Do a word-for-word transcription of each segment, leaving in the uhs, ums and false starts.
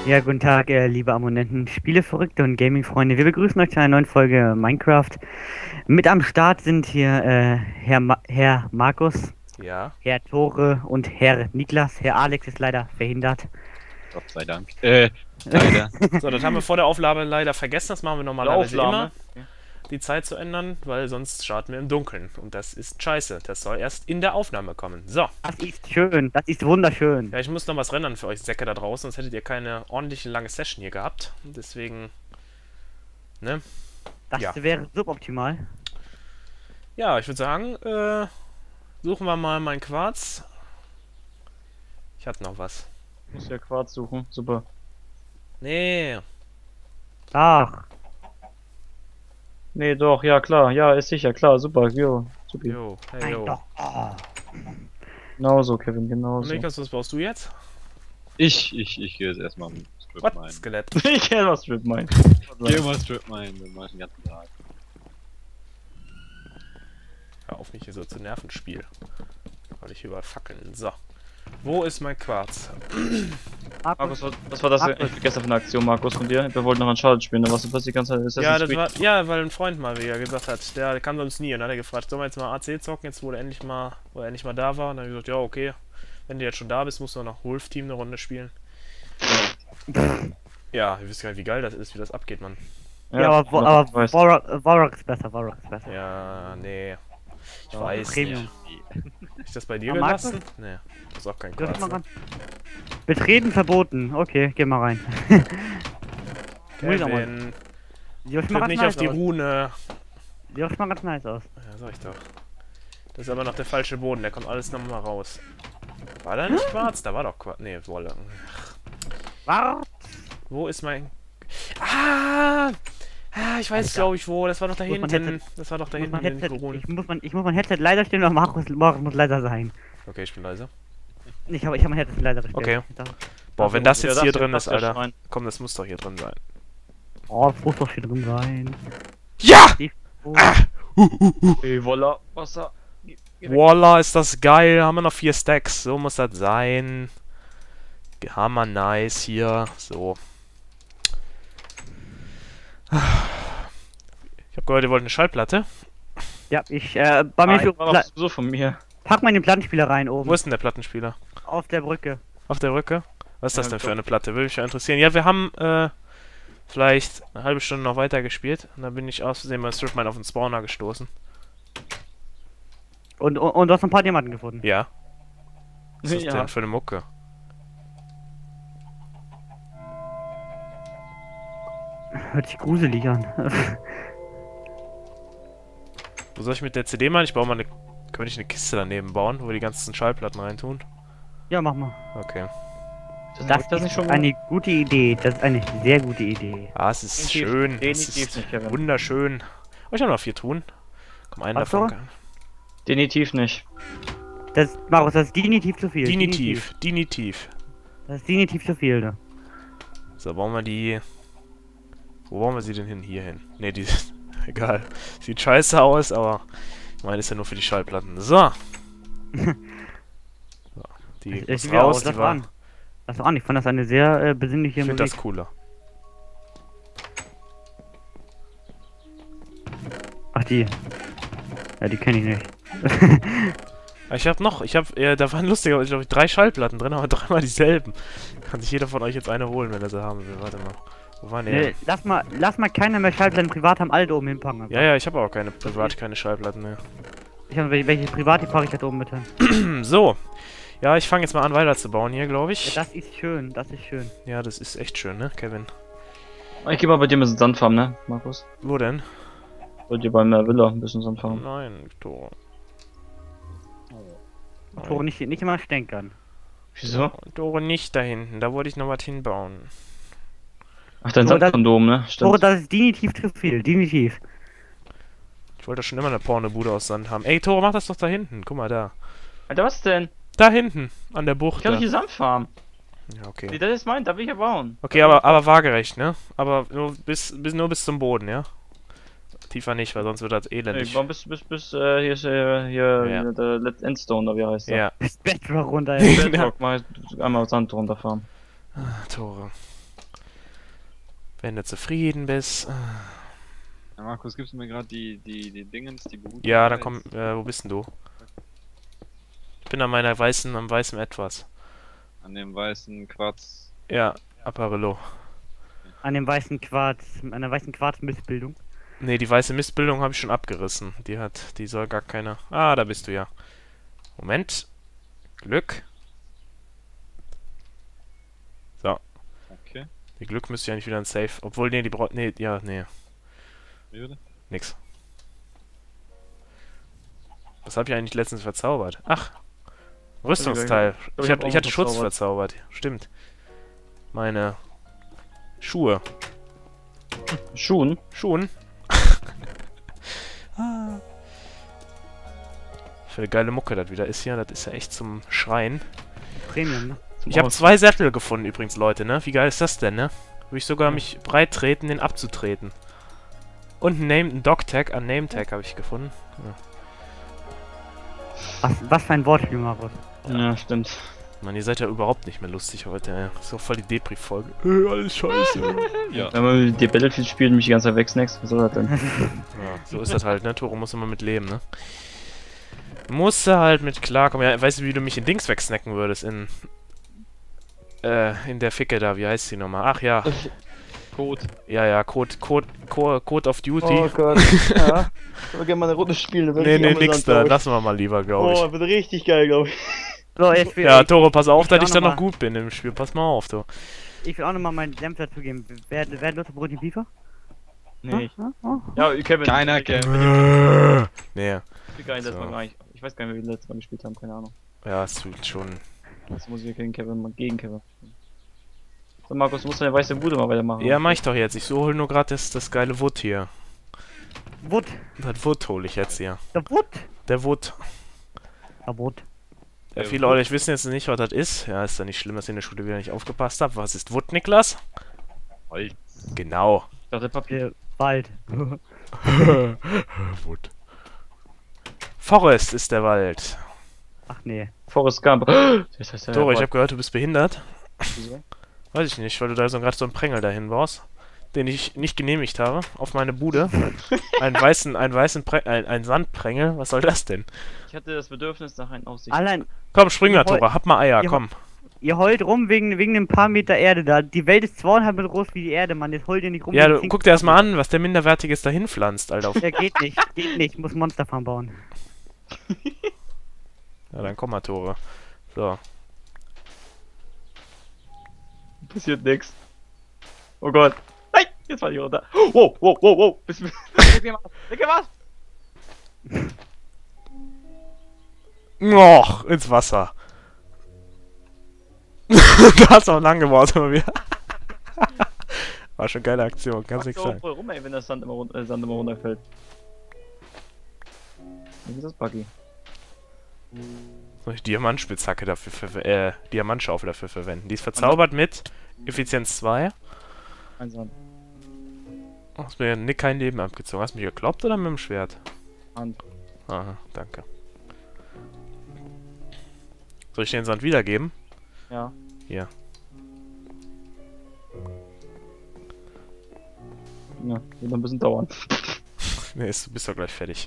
Ja, guten Tag, äh, liebe Abonnenten, Spieleverrückte und Gaming-Freunde. Wir begrüßen euch zu einer neuen Folge Minecraft. Mit am Start sind hier äh, Herr, Ma Herr Markus, Ja. Herr Tore und Herr Niklas. Herr Alex ist leider verhindert. Gott sei Dank. Äh, leider. So, das haben wir vor der Aufnahme leider vergessen. Das machen wir normalerweise immer, Okay. die Zeit zu ändern, weil sonst starten wir im Dunkeln. Und das ist scheiße. Das soll erst in der Aufnahme kommen. So. Das ist schön, das ist wunderschön. Ja, ich muss noch was rendern für euch Säcke da draußen, sonst hättet ihr keine ordentliche lange Session hier gehabt. Und deswegen, ne? Das ja. wäre suboptimal. Ja, ich würde sagen, äh, suchen wir mal meinen Quarz. Ich hatte noch was. Ich muss ja Quarz suchen. Super. Nee. Ach, Nee, doch, ja klar. Ja, ist sicher, klar. Super, jo. Super. Jo, hey, nein, jo. doch. Oh. Genauso, Kevin, Und genauso. Niklas, was baust du jetzt? Ich, ich, ich gehe jetzt erstmal im Strip Was? Mine. Skelett. Ich kenne was Strip Mine. Ich gehe mal Strip Mine, dann mach ich den ganzen Tag. Hör auf, mich hier so zu nerven, Spiel. Weil ich überall fackeln. So. Wo ist mein Quarz? Markus, was, was war das Markus. eigentlich gestern für eine Aktion, Markus, von dir? Wir wollten noch ein Schaden spielen, da warst du plötzlich die ganze Zeit. Ist Ja, ein das Street- war, ja, weil ein Freund mal wieder gesagt hat, der kann sonst nie. Und dann hat er gefragt, sollen wir jetzt mal A C zocken, jetzt wo er endlich mal, wo er endlich mal da war. Und dann habe ich gesagt, ja, okay. Wenn du jetzt schon da bist, musst du noch Wolf Team eine Runde spielen. Ja, ihr wisst gar nicht, wie geil das ist, wie das abgeht, Mann. Ja, aber, Wo- genau, aber du weißt. Warrock, Warrock ist besser, Warrock ist besser. Ja, nee. Ich Ja, weiß Premium. nicht. Hab ich das bei dir Aber magst gelassen? Nee. Das ist auch kein Dürfen Quarz. wir Ne? ran? Betreten verboten. Okay, geh mal rein. Muss ich auch mal- Kevin, Sieht schon tritt mal ganz nicht nice auf die aus. Rune. Sieht schon mal ganz nice aus. Ja, sag ich doch. Das ist aber noch der falsche Boden, der kommt alles nochmal raus. War da nicht Quarz? Da war doch Quarz. Nee, Wolle. Warrock. Wo ist mein... Ah! Ah, ich weiß, Alter. glaube ich, wo. Das war doch da Muss man hinten. Headset- Das war doch da Ich muss, hinten mein in Headset, den Korunen. ich, muss mein, ich muss mein Headset leider stellen, aber Markus, Markus muss leiser sein. Okay, ich bin leise. Ich habe ich hab mein Headset leider gestellt. Okay. Da- Boah, wenn das Ja, jetzt hier das- drin das ist, wär Alter. Schwein. Komm, das muss doch hier drin sein. Oh, das muss doch hier drin sein. Ja! Oh, Ey, voila, Wasser. Geh- geh weg. Voila, ist das geil. Haben wir noch vier Stacks. So muss das sein. Hammer nice hier. So. Ich hab gehört, ihr wollt eine Schallplatte. ja, ich, äh, bei mir Nein, ist war Pla doch so von mir. pack mal den Plattenspieler rein oben. Wo ist denn der Plattenspieler? Auf der Brücke. Auf der Rücke? Was ist das Ja, denn für doch. eine Platte? Würde mich ja interessieren. Ja, wir haben äh, vielleicht eine halbe Stunde noch weiter gespielt. Und dann bin ich aus Versehen beim Strip Mine auf den Spawner gestoßen. Und, und, und du hast noch ein paar Diamanten gefunden. Ja. Was ist das Ja. denn für eine Mucke? Hört sich gruselig an. Wo soll ich mit der C D machen? Ich baue mal eine... Könnte ich eine Kiste daneben bauen, wo wir die ganzen Schallplatten reintun? ja, mach mal. Okay. Das, Das, ist das nicht ist schon eine gute Idee. Das ist eine sehr gute Idee. Ah, es ist Definitiv- schön. Es definitiv ist nicht, Kevin. wunderschön. Oh, ich habe noch vier tun. Komm, einen Was davon. so? kann- Definitiv nicht. Das, Markus, das ist definitiv zu viel. Dinitiv. Dinitiv. Das ist definitiv zu viel, ne? So, bauen wir die... Wo bauen wir sie denn hin? Hier hin. Ne, die... Egal. Sieht scheiße aus, aber... Ich meine, ist ja nur für die Schallplatten. So. So. Die Ich, muss ich will auch, raus, lass die doch war... an. Lass doch an, ich fand das eine sehr äh, besinnliche Ich finde Musik. das cooler. Ach, die. Ja, die kenne ich nicht. Ich habe noch, ich habe, äh, da waren lustigerweise, glaube ich, drei Schallplatten drin, aber dreimal dieselben. Kann sich jeder von euch jetzt eine holen, wenn er sie haben will. Warte mal. Wo waren die? Nee, lass mal, lass mal keiner mehr Schallplatten privat am Alto oben hinpacken. Ja, ja, ich habe aber keine, privat keine Schallplatten mehr. Ich habe welche, welche privat, die packe ich da oben bitte. Hm, so. Ja, ich fange jetzt mal an weiterzubauen hier, glaube Ja, ich. das ist schön, das ist schön. Ja, das ist echt schön, ne, Kevin? Ich geh mal bei dir ein bisschen Sand farmen, ne, Markus? Wo denn? Bei dir bei der Villa ein bisschen Sand farmen. Nein, Tor. Nein. Tore nicht, nicht immer stänkern. Wieso? Tore nicht da hinten, da wollte ich noch was hinbauen. Ach, dein Tore, das- Sandkondom, ne? Tore, Stimmt. das ist definitiv zu viel, definitiv. Ich wollte doch schon immer eine Pornobude aus Sand haben. Ey, Tore, mach das doch da hinten. Guck mal da. Alter, was denn? Da hinten, an der Ich Bucht. kann Da. doch hier Sand farmen. Ja, Nee, okay. das ist mein, da will ich ja bauen. Okay, aber, aber waagerecht, ne? Aber nur bis, bis, nur bis zum Boden, ja? Tiefer nicht, weil sonst wird das Nee, elendig. ich baue bis, bis, bis, äh, hier ist äh, hier, Ja. hier der Let's Endstone, oder wie heißt der? Ja, Bis Bedrock runter, ey. Bedrock, mal einmal Sand runterfahren. Tore. Wenn du zufrieden bist. Ja, Markus, gibst du mir gerade die, die, die Dingens, die Behutung? Ja, dann komm, äh, wo bist denn du? Ich bin an meiner weißen, am weißen Etwas. An dem weißen Quarz. Ja, Apparillo. An dem weißen Quarz, an der weißen Quarzmissbildung. Ne, die weiße Mistbildung habe ich schon abgerissen. Die hat, die soll gar keine... Ah, da bist du ja. Moment. Glück. So. Okay. Die Glück müsste ja nicht wieder ein Safe. Obwohl, nee, die braucht... Nee, ja, nee. Wie bitte? Nix. Was habe ich eigentlich letztens verzaubert? Ach. Rüstungsteil. Ich, hab, ich hatte Schutz verzaubert. Stimmt. Meine... Schuhe. Schuhen? Schuhen. ah. Für eine geile Mucke das wieder ist hier. Das ist ja echt zum Schreien. Premium, ne? Ich habe zwei Sättel gefunden übrigens, Leute, ne? Wie geil ist das denn, ne? Würde ich sogar mich breit treten, den abzutreten. Und ein Name, ein Dog-Tag, ein Name-Tag habe ich gefunden. Ja. Was, was für ein Wortspiel, Markus. Ja, stimmt. Mann, ihr seid ja überhaupt nicht mehr lustig heute, ey. Das ist doch voll die Depri-Folge. Äh, alles scheiße. Ja. Wenn man mit dir Battlefield spielt und mich die ganze Zeit wegsnackst, was soll das denn? Ja, so ist das halt, ne? Toro muss immer mit leben, ne? Musst du halt mit klarkommen. Ja, weißt du, wie du mich in Dings wegsnacken würdest? In... Äh, in der Ficke da. Wie heißt die nochmal? Ach ja. Code. Ja, ja, Code, Code, Code, Code of Duty. Oh Gott, ja. Ich würde gerne mal eine Runde spielen. Nee, nee, nix da. Lassen wir mal lieber, glaube ich. Oh, wird richtig geil, glaube ich. So, ich will, Ja, ich, Toro, pass auf, ich will dass ich auch dann noch noch mal- gut bin im Spiel. Pass mal auf, du. ich will auch nochmal meinen Senf dazugeben. Wer, wer hat Lust auf Brot FIFA? Nee. Ah, ah, Ja, Kevin. Keiner Kevin. kennt. Nee. Ich weiß So. Mal gar nicht. Ich weiß gar nicht, wie wir letztes Mal gespielt haben, keine Ahnung. Ja, es tut schon. Jetzt muss ich gegen Kevin, mal gegen Kevin spielen. So, Markus, du musst deine weiße Bude mal weitermachen. Ja, mach ich doch jetzt. Ich so hol nur gerade das, das geile Wood hier. Wood. Das Wood hole ich jetzt hier. Der Wood. Der Wood. Der Wood. Ja, Der viele Wood. Leute wissen jetzt nicht, was das ist. Ja, ist ja nicht schlimm, dass ich in der Schule wieder nicht aufgepasst habe. Was ist Wood, Niklas? Holz. Genau. Ich dachte Papier. Der Wald. Wood. Forest ist der Wald. Ach nee. Forrest Gump. Das heißt ja Toro, ich Wald. habe gehört, du bist behindert. Wieso? Weiß ich nicht, weil du da so gerade so einen Prängel dahin baust, den ich nicht genehmigt habe, auf meine Bude. Einen weißen, einen weißen Prä ein, ein Sandprängel, was soll das denn? Ich hatte das Bedürfnis nach einer Aussicht. Allein, Komm, spring mal, Ihr heult- Tore, hab mal Eier, ihr komm. ihr heult rum wegen, wegen ein paar Meter Erde da. Die Welt ist zweieinhalb Meter groß wie die Erde, Mann. Jetzt heult ihr nicht rum. Ja, wegen du, zehn guck dir erst mal an, was der Minderwertiges dahin pflanzt, Alter. Ja, geht nicht. Geht nicht. Muss Monsterfarm bauen. Ja, dann komm mal, Tore. So. Passiert nix. Oh Gott. Nein, jetzt fall ich runter. Wow, wow, wow, wow. Bist du... Weggemacht. Och, ins Wasser. Da hast du auch lang gebaut, aber wir. War schon geile Aktion, kannst nichts so sagen. voll rum, ey, wenn das Sand immer, run äh, Sand immer runterfällt. Wie ist das Buggy? Soll ich Diamantspitzhacke dafür, ver äh, Diamantschaufel dafür verwenden? Die ist verzaubert mit Effizienz zwei. Ein Sand. Oh, hast mir Nick kein Leben abgezogen. Hast du mich gekloppt oder mit dem Schwert? Hand. Aha, danke. Soll ich den Sand wiedergeben? Ja. Hier. Ja, wird noch ein bisschen dauern. Nee, ist, du bist doch gleich fertig.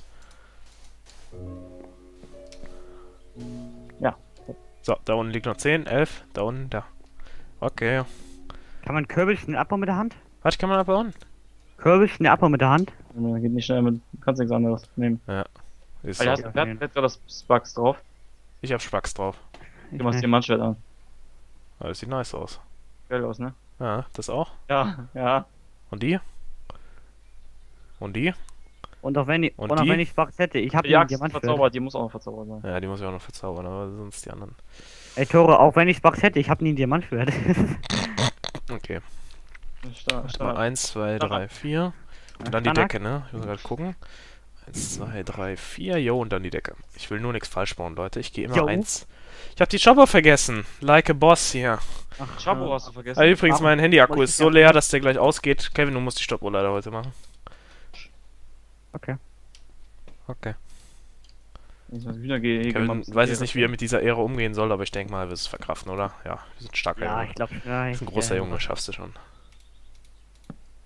Ja. So, da unten liegt noch zehn, elf, da unten, da. Okay. Kann man Kürbel schnell abbauen mit der Hand? Was kann man abbauen? Kürbel schnell abbauen mit der Hand? Man geht nicht schnell mit. Du kannst nichts anderes nehmen. Ist Alter, so. hast, wer hat, wer hat gerade das Sparks drauf? Ich hab Spacks drauf. Ich Du machst weiß. dir Mannschwert an. Aber das sieht nice aus. Geil aus, ne? Ja, das auch. Ja, ja. Und die? Und die? Und auch wenn ich, Und und auch die? wenn ich Spaß hätte, ich habe Die einen Axt ist Diamantschwert. verzaubert, die muss auch noch verzaubert sein. Ja, die muss ich auch noch verzaubern, aber sonst die anderen. Ey Tore, auch wenn ich Spaß hätte, ich habe nie ein Diamantschwert. Okay. Stark, Mal stark. eins, zwei, drei, vier. Und dann die Standard. Decke, ne? Ich muss gerade gucken. eins, zwei, drei, vier. Jo, und dann die Decke. Ich will nur nichts falsch bauen, Leute. Ich gehe immer Jo. eins. Ich hab die Chopper vergessen. Like a Boss hier. Ach, Chapo hast du vergessen. Ah, übrigens, Warum? mein Handy-Akku Muss ich ist so ja- leer, dass der gleich ausgeht. Kevin, du musst die Stoppuhr leider heute machen. Okay. Okay. Ich muss wieder gehen. Kevin weiß jetzt nicht, wie er mit dieser Ehre umgehen soll, aber ich denke mal, er wird es verkraften, oder? Ja, wir sind starke Ja, Junge. ich glaube, ja, Du bist ein großer Junge, schaffst du schon.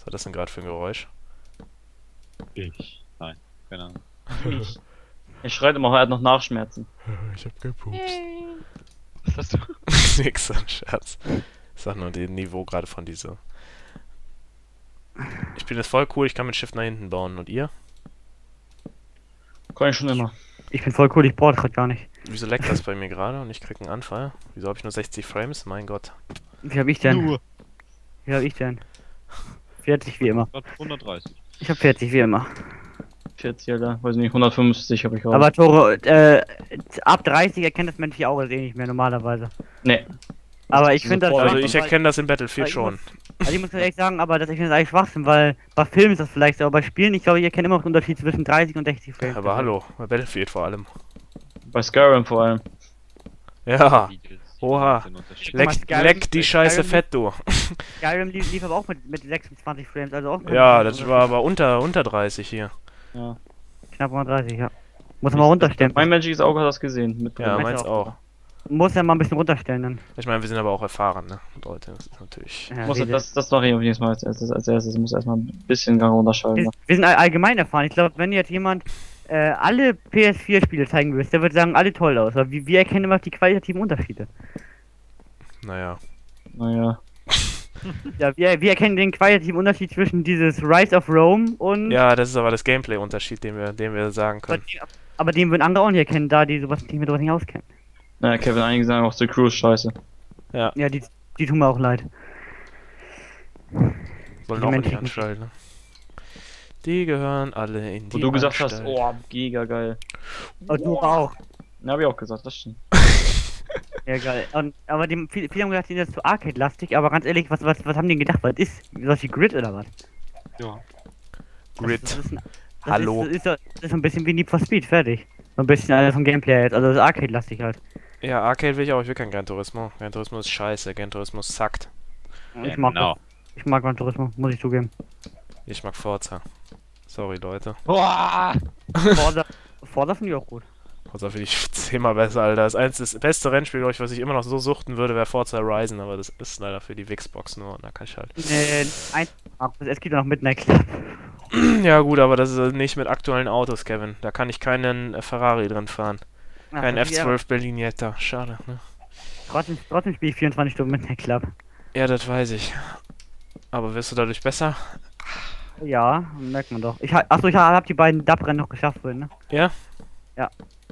war das denn gerade für ein Geräusch? Ich. Nein, keine Ahnung. Ich. Er schreit immer, er hat noch Nachschmerzen. Ich hab gepupst. Was hast du? Nix, ein Scherz. Ich sag nur den Niveau gerade von dieser. Ich bin jetzt voll cool, ich kann mit Shift nach hinten bauen. Und ihr? Kann ich schon immer. Ich bin voll cool, ich brauche gerade gar nicht. Wieso leckt das bei mir gerade und ich krieg einen Anfall? Wieso habe ich nur sechzig Frames? Mein Gott. Wie hab ich denn? Nur. Wie hab ich denn? vierzig wie immer. Grad hundertdreißig. Ich hab vierzig wie immer. vierzig, Alter. Weiß nicht, hundertfünfzig habe ich auch. Aber Tore, äh, ab dreißig erkennt das menschliche Auge eh nicht mehr normalerweise. Nee. Aber ich finde das. Also schwach, ich weil- erkenne das in Battlefield weil ich schon. muss- Also ich muss ehrlich sagen, aber das, ich finde das eigentlich Schwachsinn, weil bei Filmen ist das vielleicht so, aber bei Spielen, ich glaube, ich erkenne immer noch den Unterschied zwischen dreißig und sechzig Frames. Aber hallo, bei Battlefield vor allem. Bei Skyrim vor allem. Ja, Videos, Oha. den Unterschied. Guck mal, leck, Skyrim- leck die Scheiße Skyrim- fett, du. Skyrim lief, lief aber auch mit, mit sechsundzwanzig Frames, also auch. Ja, das war aber unter, unter dreißig hier. Ja. Knapp unter dreißig, ja. Muss man mal runterstellen. Mein menschliches Auge hat das gesehen. Mit Ja, meins meins auch. auch. Muss ja mal ein bisschen runterstellen dann. Ich meine, wir sind aber auch erfahren, ne? Leute, das ist natürlich... Ja, muss wir, das, das mache ich auf jeden Fall als erstes. Als erstes muss erstmal ein bisschen Gang runterschalten. wir, wir sind all- allgemein erfahren. Ich glaube, wenn jetzt jemand äh, alle P S vier Spiele zeigen würde, der würde sagen, alle toll aus. Aber wir, wir erkennen immer die qualitativen Unterschiede. Naja. Naja. Ja, wir, wir erkennen den qualitativen Unterschied zwischen dieses Rise of Rome und. Ja, das ist aber das Gameplay-Unterschied, den wir, den wir sagen aber, können. den- aber den würden andere auch nicht erkennen, da die sowas nicht mit sowas nicht auskennen. Naja, Kevin, einige sagen auch The Crew ist scheiße. Ja, die, die tun mir auch leid. Sollen die auch nicht Menschen- anschalten, ne? Die gehören alle in die Wo du gesagt hast, Anstalt. oh, giga geil. Und du auch. Ja, hab ich auch gesagt, das stimmt. Ja, geil. Und, aber die, viele, viele haben gedacht, die sind jetzt zu arcade-lastig, aber ganz ehrlich, was, was, was haben die denn gedacht? Was ist? Was wie Grid oder was? Ja. Grid. Das, das ist ein, das Hallo. Ist, das, ist, so- das ist so ein bisschen wie Need for Speed, fertig. So ein bisschen also vom Gameplay jetzt, also das ist arcade-lastig halt. Ja, Arcade will ich auch, ich will kein Gran Turismo. Gran Turismo ist scheiße, Gran Turismo sackt. Und Ja, ich mag genau. das. Ich mag Gran Turismo, muss ich zugeben. Ich mag Forza. Sorry, Leute. Boah! Forza, Forza finde ich auch gut. Forza finde ich zehnmal besser, Alter. Das eins das beste Rennspiel, glaub ich, was ich immer noch so suchten würde, wäre Forza Horizon, aber das ist leider für die Xbox nur und da kann ich halt. Äh, eins, es gibt ja noch Midnight Club. Ja gut, aber das ist nicht mit aktuellen Autos, Kevin. Da kann ich keinen äh, Ferrari drin fahren. Ach, Kein das F ist ja- zwölf Berlinetta. Schade, ne? Trotzdem, trotzdem spiele ich vierundzwanzig Stunden Midnight Club. Ja, das weiß ich. Aber wirst du dadurch besser? Ja, merkt man doch. Ich ha Achso, ich ha- hab die beiden D A B-Rennen noch geschafft vorhin, ne? Ja? Ja.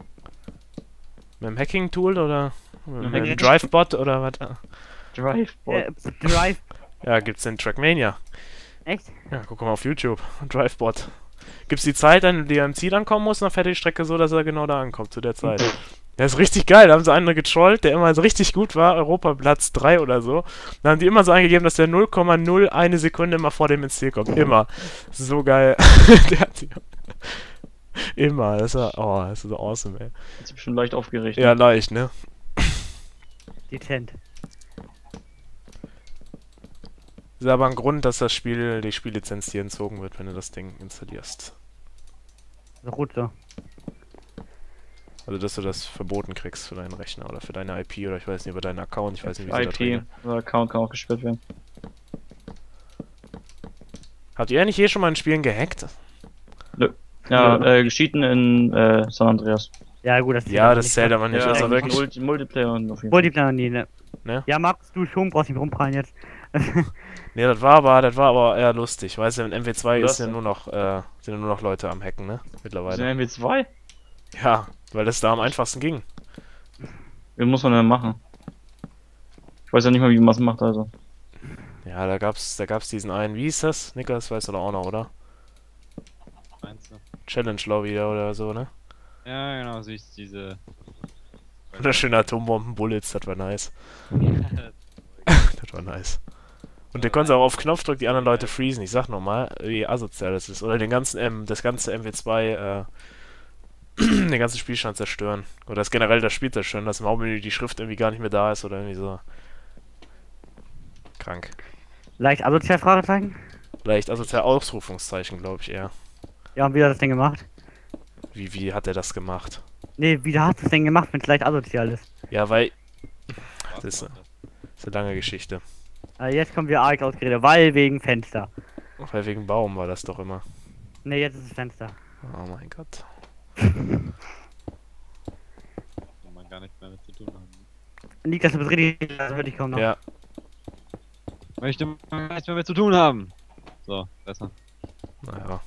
Mit dem Hacking-Tool oder mit dem Hacking- Drivebot oder was? Drive. Äh, Drive. Ja, gibt's den Trackmania. Echt? Ja, guck mal auf YouTube. Drivebot. Gibt's die Zeit, an die er am Ziel ankommen muss, dann fährt er die Strecke so, dass er genau da ankommt zu der Zeit. Der ist richtig geil. Da haben sie einen getrollt, der immer so richtig gut war, Europaplatz drei oder so. Dann haben die immer so eingegeben, dass der null Komma null eine Sekunde immer vor dem ins Ziel kommt. Immer. So geil. Der hat die immer. Das war, oh, das ist so awesome, ey. Jetzt bin ich schon leicht aufgeregt. Ja, leicht, ne? Dezent. Ist aber ein Grund, dass das Spiel, die Spiellizenz dir entzogen wird, wenn du das Ding installierst. So gut so. Also, dass du das verboten kriegst für deinen Rechner oder für deine I P oder ich weiß nicht, über deinen Account, ich weiß nicht, wie sie das I P regeln. oder Account kann auch gesperrt werden. Habt ihr eigentlich je schon mal in Spielen gehackt? Ja, äh, geschieden in äh, San Andreas. Ja, gut, das Ja, das zählt aber nicht. Ja, also von wirklich. Multi Multiplayer und auf jeden Fall. Multiplayer nie, ne? Ne? Ja, magst du schon, brauchst nicht rumprallen jetzt. Nee, das war aber, das war aber eher lustig. Weißt du, in M W zwei Was ist ja denn? nur noch, äh, sind ja nur noch Leute am Hacken, ne? Sind Mittlerweile. M W zwei? Ja, weil das da am einfachsten ging. Wie muss man denn machen? Ich weiß ja nicht mal, wie man es macht, also. Ja, da gab's, da gab's diesen einen, wie hieß das? Niklas, weißt du doch auch noch, oder? Meinst du? Challenge Lobby oder so, ne? Ja, genau, so ist diese. Oder schöne Atombomben-Bullets, das war nice. Das war nice. Und der konnte auch auf Knopfdruck die anderen Leute freezen. Ich sag nochmal, wie asozial das ist. Oder den ganzen M, das ganze M W zwei, äh, den ganzen Spielstand zerstören. Oder das generell das Spiel zerstören, dass im Hauptmenü die Schrift irgendwie gar nicht mehr da ist oder irgendwie so. Krank. Leicht asozial Fragezeichen? Vielleicht asozial Ausrufungszeichen, glaube ich eher. Ja, und wie hat er das denn gemacht? Wie, wie hat er das gemacht? Nee, wie hast du es denn gemacht, wenn es leicht asozial ist? Ja, weil. Das ist, das ist eine lange Geschichte. Also jetzt kommen wir arg ausgeredet, weil wegen Fenster. Weil wegen Baum war das doch immer. Ne, jetzt ist das Fenster. Oh mein Gott. Kann man gar nichts mehr mit zu tun haben. Niklas, du bist richtig, also hör ich kaum noch. Ja. Möchte man gar nichts mehr mit zu tun haben. So, besser. Naja.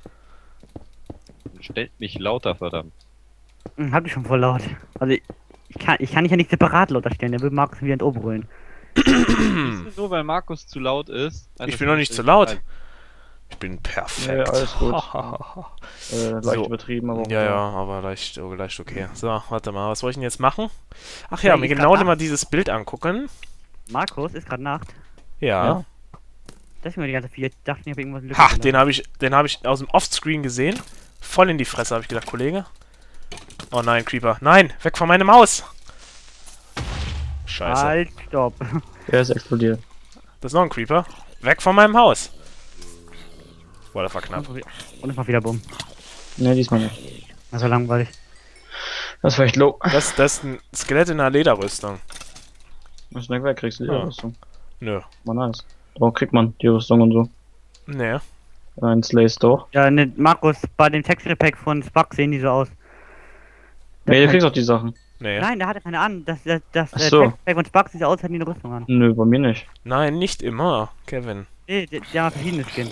Stellt mich lauter, verdammt. Hm, hab ich schon voll laut. Also ich, ich kann ich kann dich ja nicht separat lauter stellen, der will Markus wieder ins Ohr brüllen. Nur weil Markus zu laut ist. heißt Ich das bin noch nicht zu laut. Ich bin perfekt. Ja, alles gut. äh, leicht So. übertrieben, aber auch Ja, okay. ja, aber leicht, oh, leicht okay. So, warte mal, was soll ich denn jetzt machen? Ach ja, Ja, mir ich genau grad mal nach- dieses Bild angucken. Markus ist gerade Nacht. Ja. Ja. Das ist mir die ganze viel. Ich dachte, ich hab irgendwas in Ha, den habe ich, den habe ich aus dem Offscreen gesehen. Voll in die Fresse, habe ich gedacht, Kollege. Oh nein, Creeper. Nein, weg von meiner Maus. Scheiße. Halt, stopp. Er ist explodiert. Das ist noch ein Creeper. Weg von meinem Haus. Boah, das war knapp. Und es macht wieder Bumm. Ne, diesmal nicht. Das war langweilig. Das war echt low. Das, das ist ein Skelett in einer Lederrüstung. Wenn du schnell weg kriegst, du die Ja. Rüstung. Nö. War nice. Warum kriegt man die Rüstung und so? Nee. Ein Slay Store. Ja, ne, Markus, bei dem Texture Pack von Spark sehen die so aus. Nee, du kriegst auch die Sachen. Nee. Nein, der hatte keine an. Das, das, das Ach äh, so. Texture Pack von Spark sieht so aus, als hätten die eine Rüstung an. Nö, bei mir nicht. Nein, nicht immer, Kevin. Nee, die, die haben verschiedene Skins.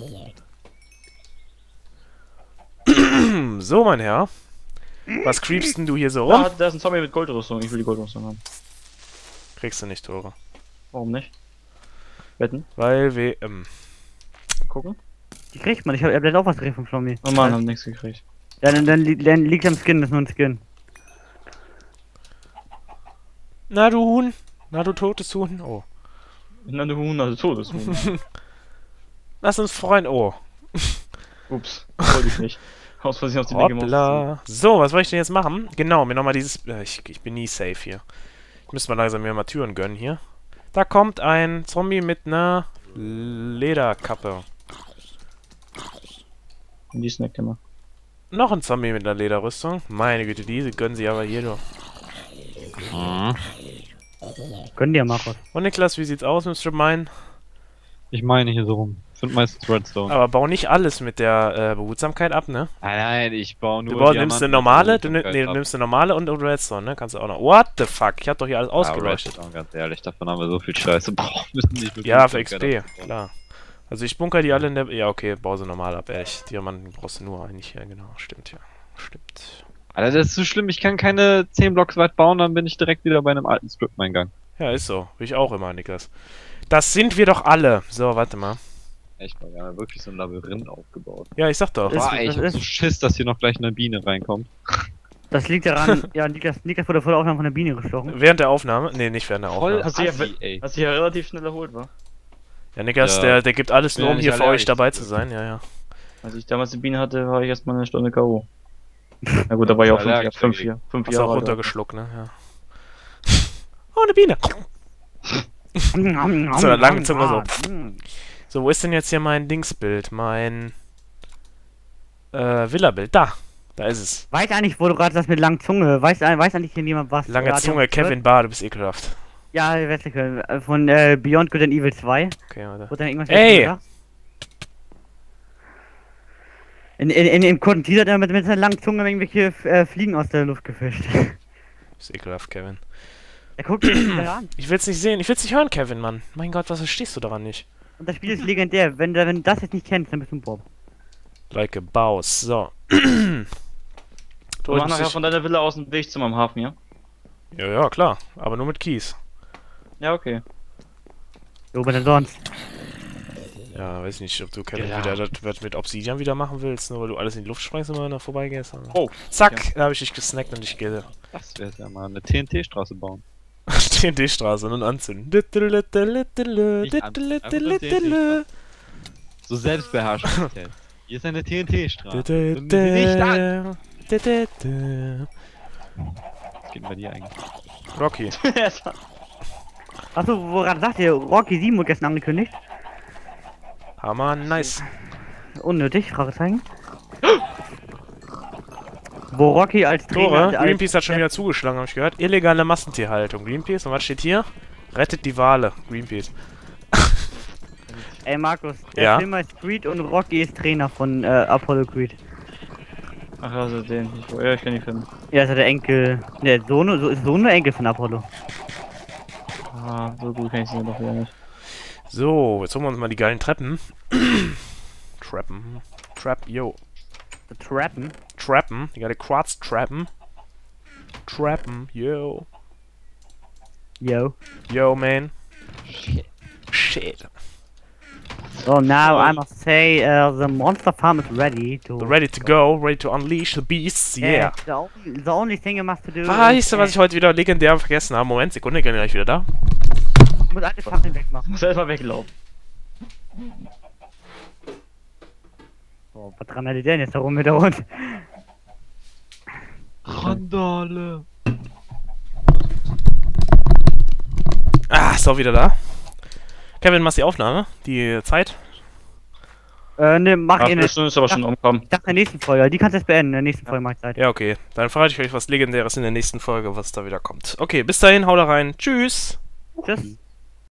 Hm, so, mein Herr. Was creepst denn du hier so rum? Da, da ist ein Zombie mit Goldrüstung. Ich will die Goldrüstung haben. Kriegst du nicht, Tore. Warum nicht? Wetten? Weil wir, ähm, Gucken? Die kriegt man. Ich hab, er hat auch was drin vom Zombie. Oh Mann, haben nichts gekriegt. Ja, dann, dann, li dann liegt am Skin, das ist nur ein Skin. na du Huhn. Na du totes Huhn. Oh. Na, du Huhn, also Todeshuhn. Lass uns freuen. Oh. Ups, wollte ich nicht. Aus Versehen auf die Dinge Hoppla. So, was soll ich denn jetzt machen? Genau, mir nochmal dieses... Äh, ich, ich bin nie safe hier. Ich müsste mal langsam mir mal Türen gönnen hier. Da kommt ein Zombie mit einer Lederkappe. Und die snackt immer. Noch ein Zombie mit einer Lederrüstung. Meine Güte, diese gönnen sie aber hier, du. Können die ja, Markus. Und Niklas, wie sieht's aus mit Strip Mine? Ich meine hier so rum. Find meistens Redstone. Aber bau nicht alles mit der äh, Behutsamkeit ab, ne? Nein, nein, ich baue nur. Du baust, nimmst Diamanten eine normale, mit du, nimm, Behutsamkeit nee, du ab. nimmst eine normale und, und Redstone, ne? Kannst du auch noch. What the fuck? Ich hab doch hier alles ausgeleuchtet. Ja, ganz ehrlich, davon haben wir so viel Scheiße. Boah, müssen nicht mit Ja, für X Behutsamkeit P, abbauen. klar. Also ich bunker die alle in der... Ja, okay, bau sie normal ab, ehrlich. Diamanten brauchst du nur eigentlich, ja genau. Stimmt, ja. Stimmt. Alter, das ist so schlimm, ich kann keine zehn Blocks weit bauen, dann bin ich direkt wieder bei einem alten Strip-Eingang. Ja, ist so. Will ich auch immer, Niklas. Das sind wir doch alle. So, warte mal. Echt mal, wir haben ja wirklich so ein Labyrinth aufgebaut. Ja, ich sag doch. Ist- Boah, ey, ich das hab so ist- Schiss, dass hier noch gleich eine Biene reinkommt. Das liegt daran, ja, Niklas, Niklas wurde vor der Aufnahme von der Biene gestochen. Während der Aufnahme? Nee, nicht während der Voll Aufnahme. Hast du ja, assi, ey. hast du ja relativ schnell erholt, wa? Ja, Niklas, Ja. der, der gibt alles Bin nur, ja um nicht hier für euch allergisch. dabei zu sein. Ja, ja. Als ich damals die Biene hatte, war ich erstmal eine Stunde K O Na gut, da war ich auch fünf, Allergisch fünf, dagegen. Jahre- fünf Hast du Jahre auch alt. runtergeschluckt, ne? Ja. Oh, eine Biene. So eine lange Zunge so. So, wo ist denn jetzt hier mein Dingsbild? Mein äh, Villa-Bild. Da. Da ist es. Weiß eigentlich, wo du gerade das mit langen Zunge, weiß, weiß eigentlich hier niemand was? Lange Oder hat Zunge, jemand gehört? Kevin Barr, du bist ekelhaft. Ja, Westlicke, äh, von äh, Beyond Good and Evil zwei. Okay, warte. Wurde dann irgendwas Ey! gesagt? In, in, in, Im kurzen Teaser hat er mit, mit seiner langen Zunge irgendwelche äh, Fliegen aus der Luft gefischt. Du bist ekelhaft, Kevin. Er guckt sich das an. Ich will's nicht sehen. Ich will's nicht hören, Kevin, Mann. Mein Gott, was verstehst du daran nicht? Und das Spiel ist legendär. Wenn, du- wenn du das jetzt nicht kennst, dann bist du ein Bob. Like a Baus. So. Du Du, ich mach muss nachher dich- von deiner Villa aus den Weg zu meinem Hafen, ja? ja, ja, klar. Aber nur mit Kies. Ja, okay. Jo, was denn sonst? Ja, weiß nicht, ob du Kevin Ja. wieder das das mit Obsidian wieder machen willst, nur weil du alles in die Luft sprengst, wenn du da vorbeigehst. aber- Oh. Zack, da habe ich dich gesnackt und ich gehe. Das wäre ja mal eine T N T-Straße bauen. Stehen die Straße und anzünden. Nicht an- einfach nur T N T-Straße. So Selbstbeherrschung. Hier ist eine T N T-Straße. Zünden Sie nicht an. Was geht denn bei dir eigentlich? Rocky. Achso, woran sagt ihr? Rocky sieben wurde gestern angekündigt. Hammer, nice. Unnötig, Fragezeichen. Wo Rocky als Trainer... Tore, als- Greenpeace hat schon wieder zugeschlagen, habe ich gehört. Illegale Massentierhaltung. Greenpeace, und was steht hier? Rettet die Wale. Greenpeace. Ey, Markus, der Ja? Film heißt Creed und Rocky ist Trainer von äh, Apollo Creed. Ach, also den. Ich, ja, ich kenne die Filme. Ja, ist ja der Enkel. Der Sohn, so ist Sohn oder Enkel von Apollo. Ah, so gut kenne ich sie doch wieder nicht. So, jetzt holen wir uns mal die geilen Treppen. Treppen. Trap, yo. The Trappen. Trappen. Die geile Quarz-Trappen. Trappen, yo. Yo. Yo, man. Shit. Shit. So now I must say uh, the monster farm is ready to. Ready to go, ready to unleash the beasts, yeah. The only, the only thing you must do. Weißt du, was ich heute wieder legendär vergessen habe? Moment, Sekunde, ich bin gleich wieder da. Ich muss alle Fackeln wegmachen. Muss erstmal weglaufen. Oh, was dran hat die denn jetzt da rum mit der Hund? Randale. Ah, ist auch wieder da. Kevin, machst die Aufnahme? Die Zeit? Äh, ne, mach Ach, ihr eine nicht. Stunde ist aber schon umgekommen. Ich dachte in der nächsten Folge. Die kannst du jetzt beenden. In der nächsten Folge mach ich Zeit. Ja, okay. Dann verrate ich euch was Legendäres in der nächsten Folge, was da wieder kommt. Okay, bis dahin, haut da rein. Tschüss! Tschüss.